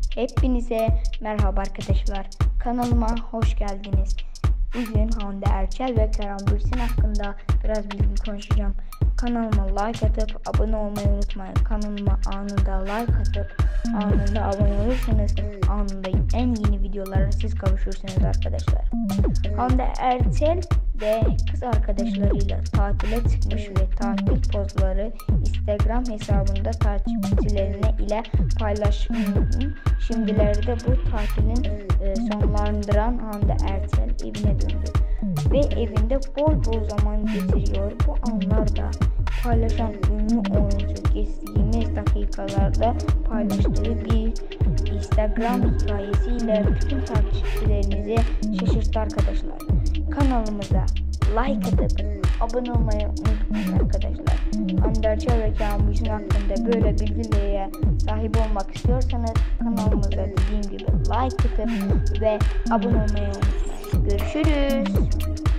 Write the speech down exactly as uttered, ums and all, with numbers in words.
Hepinize merhaba arkadaşlar. Kanalıma hoş geldiniz. Bugün Hande Erçel ve Kerem Bürsin hakkında biraz bilgi konuşacağım. Kanalıma like atıp abone olmayı unutmayın. Kanalıma anında like atıp anında abone olursanız anında en yeni videolara siz kavuşursunuz arkadaşlar. Hande Erçel ve kız arkadaşlarıyla tatile çıkmış ve tatil pozları Instagram hesabında takipçilerine ile paylaşmış. Şimdilerde bu tatilin e, sonlandıran Hande Erçel evine döndü ve evinde bol bol zaman geçiriyor. Bu anlarda paylaşan ünlü oyuncu geçtiğimiz dakikalarda paylaştığı bir Instagram hikayesiyle bütün takipçilerimizi şaşırttı arkadaşlar. Kanalımıza like atıp abone olmayı unutmayın arkadaşlar. Hande Erçel ve Kerem Bürsin hakkında böyle bilgilere sahip olmak istiyorsanız kanalımıza dediğim gibi like atıp ve abone olmayı unutmayın. Görüşürüz.